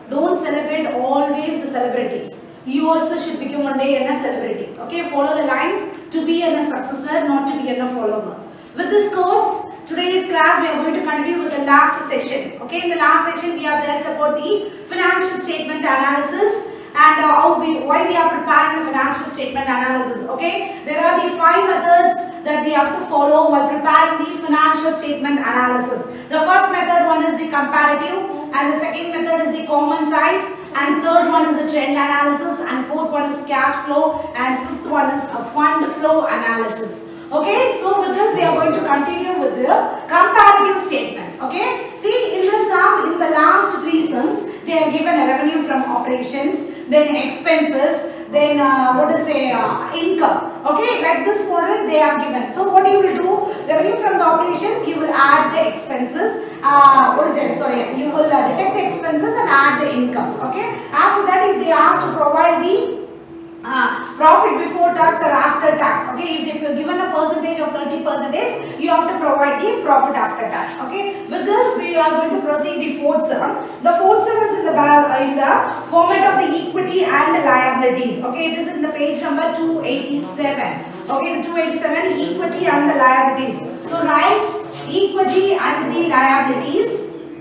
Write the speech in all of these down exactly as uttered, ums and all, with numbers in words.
Don't celebrate always the celebrities. You also should become one day a celebrity. Okay, follow the lines to be a successor, not to be a follower. With this quotes, today's class we are going to continue with the last session. Okay, in the last session we have dealt about the financial statement analysis and uh, how we, why we are preparing the financial statement analysis. Okay, there are the five methods that we have to follow while preparing the financial statement analysis. The first method one is the comparative, and the second method is the common size, and third one is the trend analysis, and fourth one is cash flow, and fifth one is a fund flow analysis. Okay, so with this we are going to continue with the comparative statements. Okay, see in the sum, in the last three sums, they are given a revenue from operations, then expenses, then uh, what to say, uh, income. Okay, like this model they are given. So what you will do, revenue from the operations, you will add the expenses. Uh, what is it? Sorry, you will uh, detect the expenses and add the incomes. Okay. After that, if they ask to provide the Uh, profit before tax or after tax, okay, if they are given a percentage of thirty percentage, you have to provide the profit after tax. Okay, with this we are going to proceed the fourth sum. The fourth sum is in the in the format of the equity and the liabilities. Okay, it is in the page number two eighty-seven. Okay, the two eighty-seven, equity and the liabilities. So write equity and the liabilities.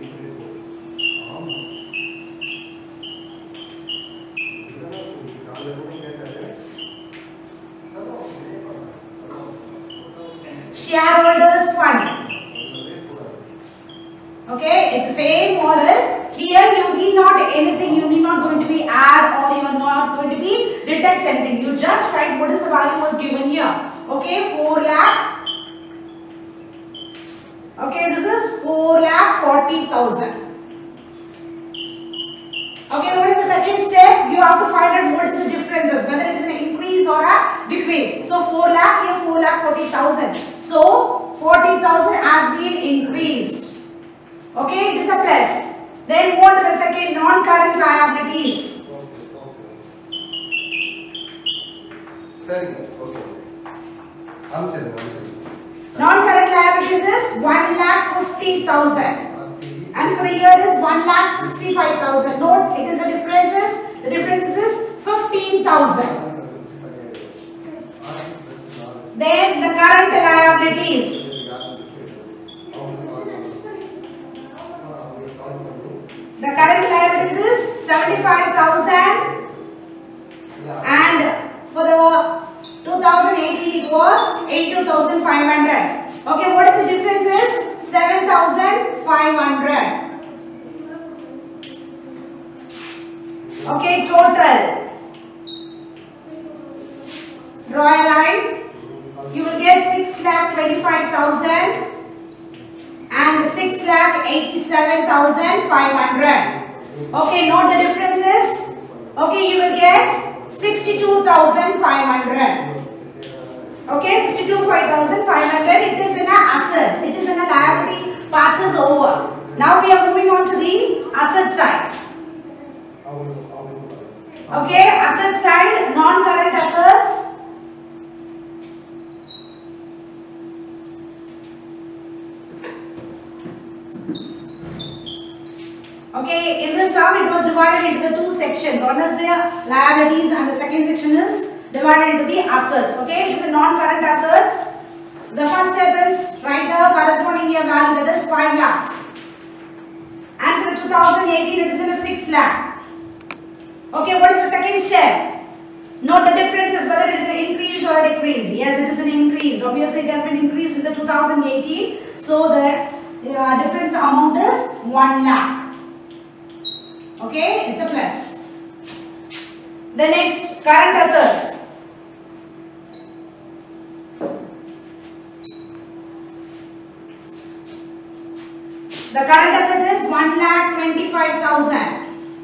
Shareholders fund. Okay, it's the same model. Here you need not anything, you need not going to be add or you are not going to be detect anything. You just write what is the value was given here. Okay, four lakh. Okay, this is four lakh forty thousand. Okay, what is the second step? You have to find out what is the differences, whether it is an increase or a decrease. So four lakh here, four lakh forty thousand. So forty thousand has been increased. Okay, it is a plus. Then what are the second non-current liabilities? Sorry, okay. I'm sorry, I'm sorry. Non-current liabilities is one lakh fifty thousand. And for the year is one lakh sixty-five thousand. Note, it is the differences. The difference is fifteen thousand. Then the current liabilities. The current liabilities is seventy-five thousand. And for the two thousand eighteen it was eighty-two thousand five hundred. Okay, what is the difference is seven thousand five hundred. Okay, total. Draw a line. You will get six lakh twenty-five thousand and six lakh eighty-seven thousand five hundred. Okay, note the differences. Okay, you will get sixty-two thousand five hundred. Okay, sixty-two thousand five hundred. It is in a asset. It is in a liability. Part is over. Now we are moving on to the asset side. Okay, asset side, non-current assets. Okay, in the sum it was divided into the two sections. One is the liabilities and the second section is divided into the assets. Okay, it is a non-current assets. The first step is write the corresponding year value, that is five lakhs. And for the two thousand eighteen it is in a six lakh. Okay, what is the second step? Note the differences, whether it is an increase or a decrease. Yes, it is an increase. Obviously it has been increased in the two thousand eighteen. So the uh, difference amount is one lakh. Okay, it's a plus. The next, current assets. The current asset is one lakh twenty-five thousand.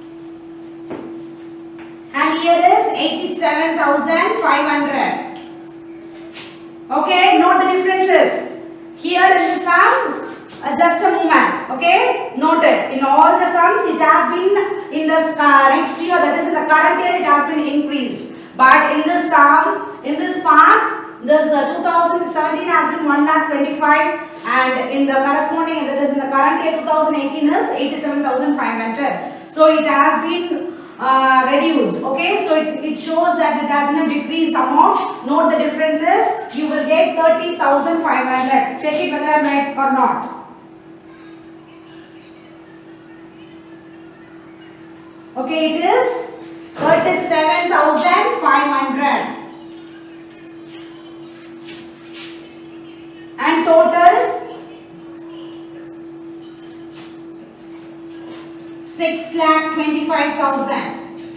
And here is eighty-seven thousand five hundred. Okay, note the differences. Here in the sum, uh, just a moment. Okay, noted. In all the sums, it has been in the uh, next year, that is in the current year, it has been increased. But in this sum, in this part, this uh, two thousand seventeen has been one lakh twenty-five, and in the corresponding, that is in the current year two thousand eighteen is eighty-seven thousand five hundred. So it has been uh, reduced. Okay, so it, it shows that it has been decreased amount. Note the differences. You will get thirty thousand five hundred. Check it whether I met or not. Okay, it is thirty-seven thousand five hundred. And total six lakh twenty-five thousand.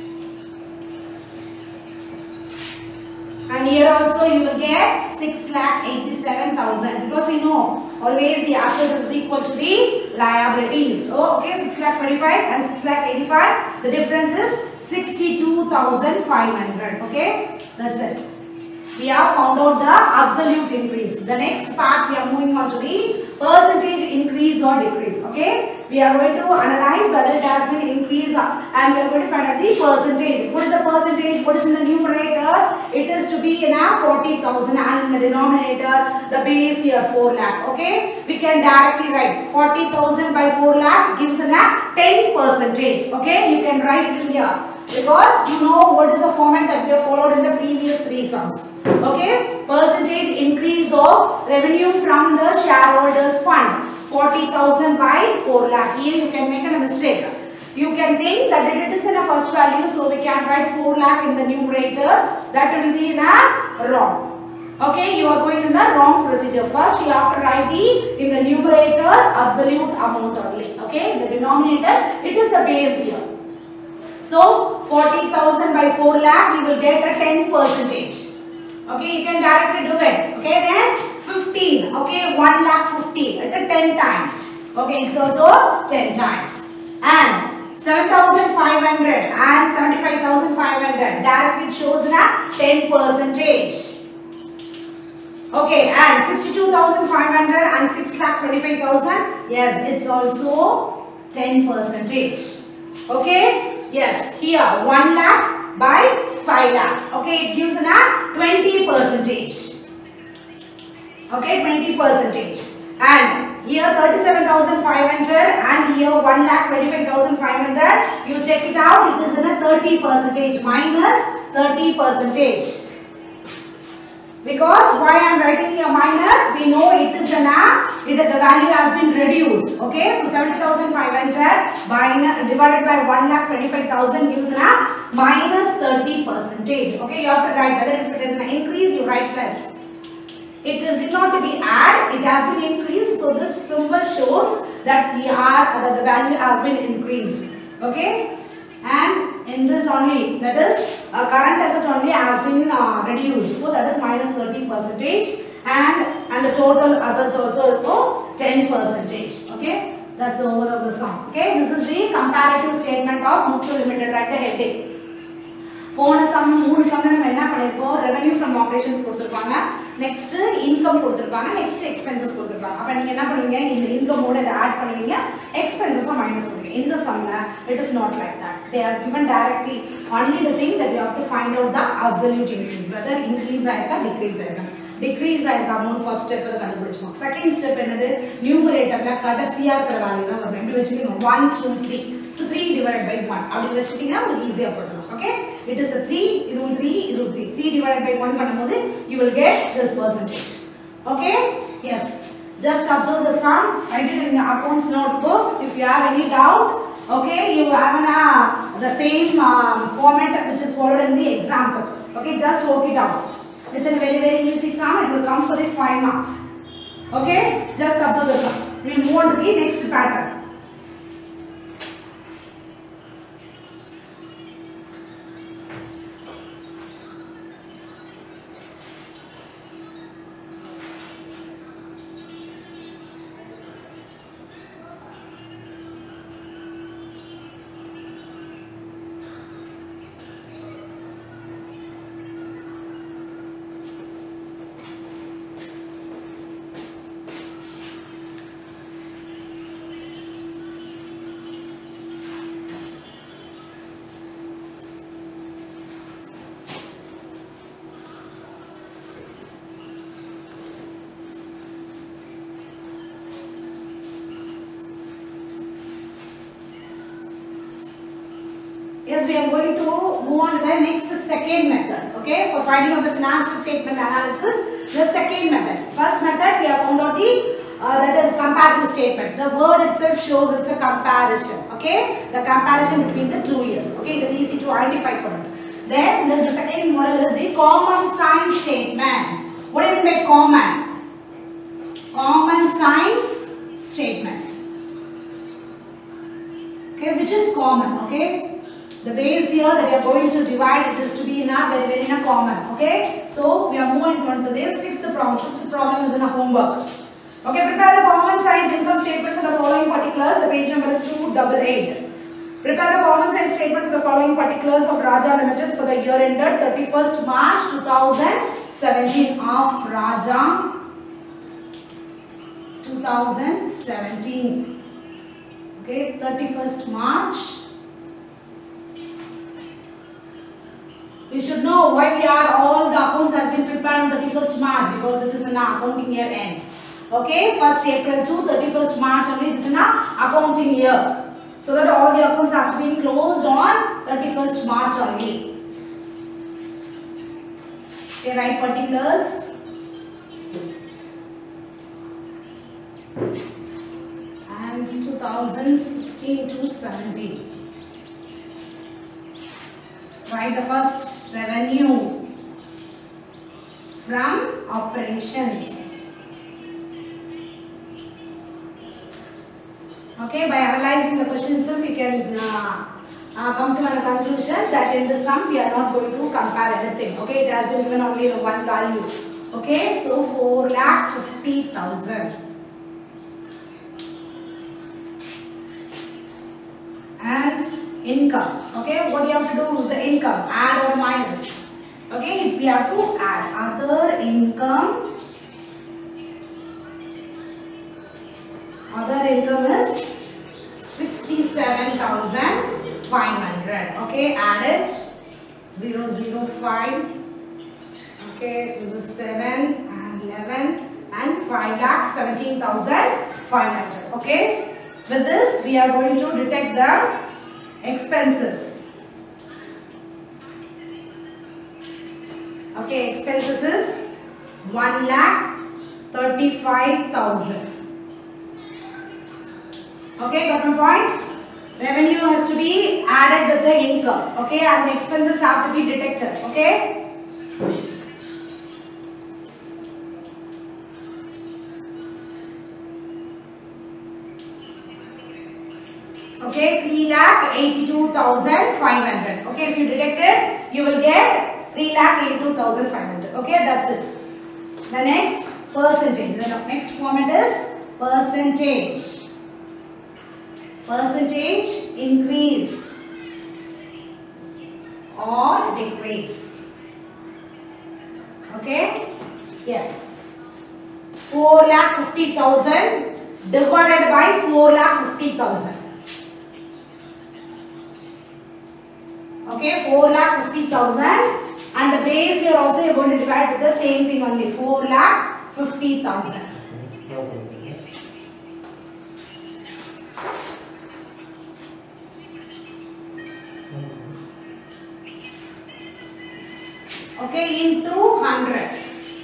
And here also you will get six lakh eighty-seven thousand, because we know always the asset is equal to the liabilities. Oh, okay, six lakh twenty-five and six lakh eighty-five. The difference is sixty-two thousand five hundred. Okay, that's it. We have found out the absolute increase. The next part we are moving on to the percentage increase or decrease. Okay, we are going to analyze whether it has been increased and we are going to find out the percentage. What is the percentage? What is in the numerator? It is to be in a forty thousand, and in the denominator the base here four lakh. Okay, we can directly write forty thousand by four lakh gives in a ten percentage. Okay, you can write it here, because you know what is the format that we have followed in the previous three sums. Okay, percentage increase of revenue from the shareholders fund, forty thousand by four lakh. Here you can make a mistake. You can think that it is in a first value, so we can write four lakh in the numerator. That will be in a wrong. Okay, you are going in the wrong procedure. First you have to write the in the numerator absolute amount only. Okay, the denominator, it is the base here. So forty thousand by four lakh, we will get a ten percentage. Okay, you can directly do it. Okay, then fifteen. Okay, one lakh fifty. It is ten times. Okay, it's also ten times. And seven thousand five hundred and seventy-five thousand five hundred. Directly it shows in a ten percentage. Okay, and sixty-two thousand five hundred and six lakh twenty-five thousand. Yes, it's also ten percentage. Okay, yes, here one lakh by five lakhs. Okay, it gives a twenty percentage. Okay, twenty percentage. And here thirty-seven thousand five hundred and here one lakh twenty-five thousand five hundred. You check it out, it is in a thirty percentage minus thirty percentage. Because why I am writing here minus, we know it is an a, it is the value has been reduced. Okay, so seventy thousand five hundred by divided by one lakh twenty-five thousand gives an a minus thirty percentage. Okay, you have to write whether if it is an increase, you write plus. It is did not to be add, it has been increased. So this symbol shows that we are that the value has been increased. Okay, and in this only, that is uh, current asset only has been uh, reduced, so that is minus thirty percentage, and and the total assets also ten percentage. Okay, that's the overall of the sum. Okay, this is the comparative statement of Muthoot Limited. Write the heading. போன sum மூணு சம்ல நம்ம என்ன பண்ணிருப்போம், revenue from operations கொடுத்திருப்பாங்க, next income கொடுத்திருப்பாங்க, next expenses கொடுத்திருப்பாங்க. அப்ப நீங்க என்ன பண்ணுவீங்க, இந்த இன்கமோட இத ஆட் பண்ணுவீங்க, எக்ஸ்பென்சஸை மைனஸ் பண்ணுவீங்க. இந்த சம்ல it is not like that. They are given directly. Only the thing that you have to find out the absolute increase, whether increase ஆயிருக்கா decrease ஆயிருக்கா. Decrease ஆயிருக்கா அமௌண்ட் ஃபர்ஸ்ட் ஸ்டெப் அத கண்டுபிடிச்சோம். செகண்ட் ஸ்டெப் என்னது, நியூமரேட்டர்ல கடைசியா இருக்கிற வேல்யூ தான் வரும். எப்படி வெச்சிருக்கீங்க, one two three. So three divided by one. அப்படி வெச்சிட்டீங்கன்னா உங்களுக்கு ஈஸியா போடலாம். Okay, it is a three, இதுவும் three, இதுவும் three. three divided by one பண்ணும்போது you will get this percentage. Okay, yes, just observe the sum, write it in the accounts notebook. If you have any doubt, okay, you have an, uh, the same um, format which is followed in the example. Okay, just work it out. It's a very very easy sum. It will come for the five marks. Okay, just observe the sum. We will move on to the next pattern. Yes, we are going to move on to the next second method. Okay, for finding out the financial statement analysis, the second method. First method, we have found out the uh, that is comparative statement. The word itself shows it's a comparison. Okay, the comparison between the two years. Okay, it is easy to identify for it. Then there's the second model is the common sign statement. What do you mean by common? Common signs statement. Okay, which is common. Okay. The base here that we are going to divide it is to be in a very very in a common. Okay, so we are moving on to this sixth problem. Fifth problem is in a homework. Okay, prepare the common size income statement for the following particulars. The page number is two eight eight. Prepare the common size statement for the following particulars of Raja Limited for the year ended thirty-first March two thousand seventeen of Raja two thousand seventeen. Okay, thirty-first March. We should know why we are all the accounts has been prepared on thirty-first March because it is an accounting year ends. Okay, first April to thirty-first March only it is an accounting year. So that all the accounts has to be closed on thirty-first March only. Okay, write particulars. And two thousand sixteen to seventeen. Write the first revenue from operations. Okay, by analyzing the question itself, we can uh, uh, come to a conclusion that in the sum we are not going to compare anything. Okay, it has been given only in one value. Okay, so four lakh fifty thousand. And income. Okay, what do you have to do with the income? Add or minus. Okay, we have to add other income. Other income is sixty-seven thousand five hundred. Okay, add it. zero zero five. Okay, this is seven and eleven and five lakh seventeen thousand five hundred. Okay, with this we are going to detect the expenses. Okay, expenses is one lakh thirty-five thousand. Okay, got my point? Revenue has to be added with the income. Okay, and the expenses have to be detected. Okay. Okay, three lakh eighty-two thousand five hundred. Okay, if you detect it, you will get three lakh eighty-two thousand five hundred. Okay, that's it. The next percentage. The next format is percentage. Percentage increase or decrease. Okay, yes. four lakh fifty thousand divided by four lakh fifty thousand. Okay, four lakh fifty thousand, and the base here also you are going to divide with the same thing only, four lakh fifty thousand. Okay, into one hundred.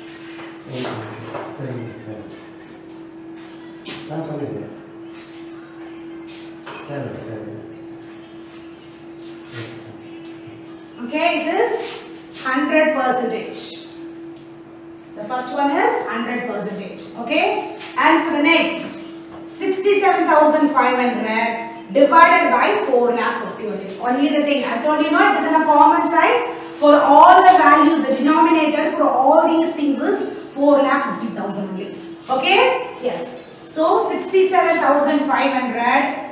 Okay, it is one hundred percentage. The first one is one hundred percentage. Okay, and for the next sixty-seven thousand five hundred divided by four lakh fifty only. Only the thing I told you, know, it is in a common size. For all the values, the denominator for all these things is four lakh fifty thousand only. Okay? Yes. So sixty-seven thousand five hundred.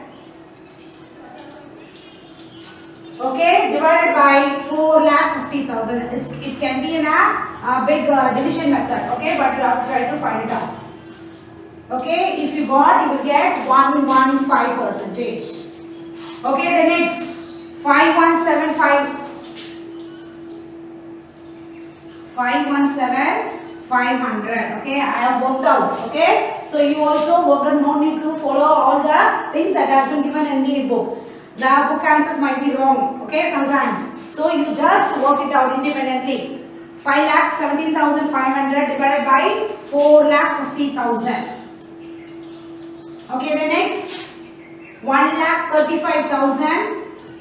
Okay, divided by four lakh fifty thousand. It's it can be in a, a big uh, division method. Okay, but you have to try to find it out. Okay, if you got, you will get one hundred fifteen percentage. Okay, the next five one seven five. five one seven five hundred. Okay, I have worked out. Okay, so you also worked out. No need to follow all the things that has been given in the book. The book answers might be wrong, okay, sometimes. So you just work it out independently. five lakh seventeen thousand five hundred divided by four lakh fifty thousand. Okay, the next one lakh thirty-five thousand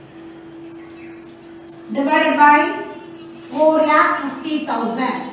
divided by four lakh fifty thousand.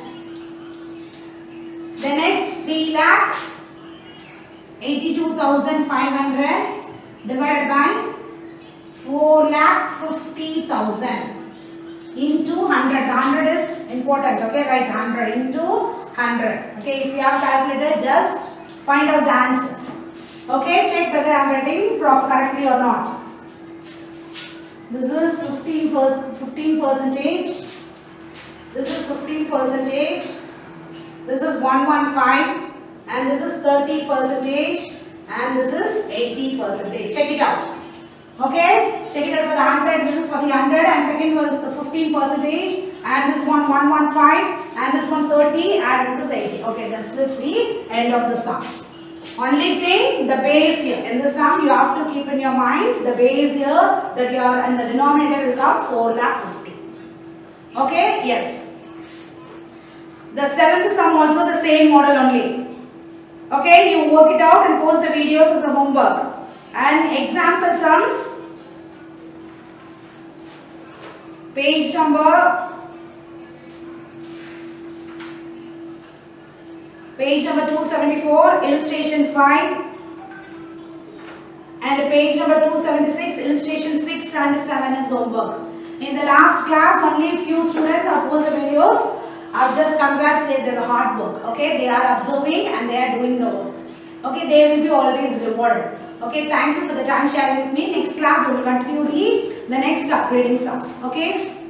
The next three lakh eighty-two thousand five hundred divided by four lakh fifty thousand into one hundred. The one hundred is important, okay, write one hundred into one hundred. Okay, if you have calculator, just find out the answer. Okay, check whether I am writing proper correctly or not. This is fifteen percent, fifteen percentage. This is fifteen percentage. This is one hundred fifteen, and this is thirty percentage, and this is eighty percentage. Check it out. Okay, check it out for the one hundred. This is for the one hundred, and second was the fifteen percentage, and this one one hundred fifteen, and this one thirty, and this is eighty. Okay, that's the end of the sum. Only thing, the base here in the sum you have to keep in your mind the base here that you are, and the denominator will come four lakh fifty. Okay, yes. The seventh sum also the same model only. Okay, you work it out and post the videos as a homework. And example sums, page number page number two seventy-four, illustration five, and page number two seventy-six, illustration six and seven is homework. In the last class, only few students have posted the videos. I've just congratulated their hard work. Okay, they are observing and they are doing the work. Okay, they will be always rewarded. Okay, thank you for the time sharing with me. Next class we will continue the, the next upgrading sums. Okay.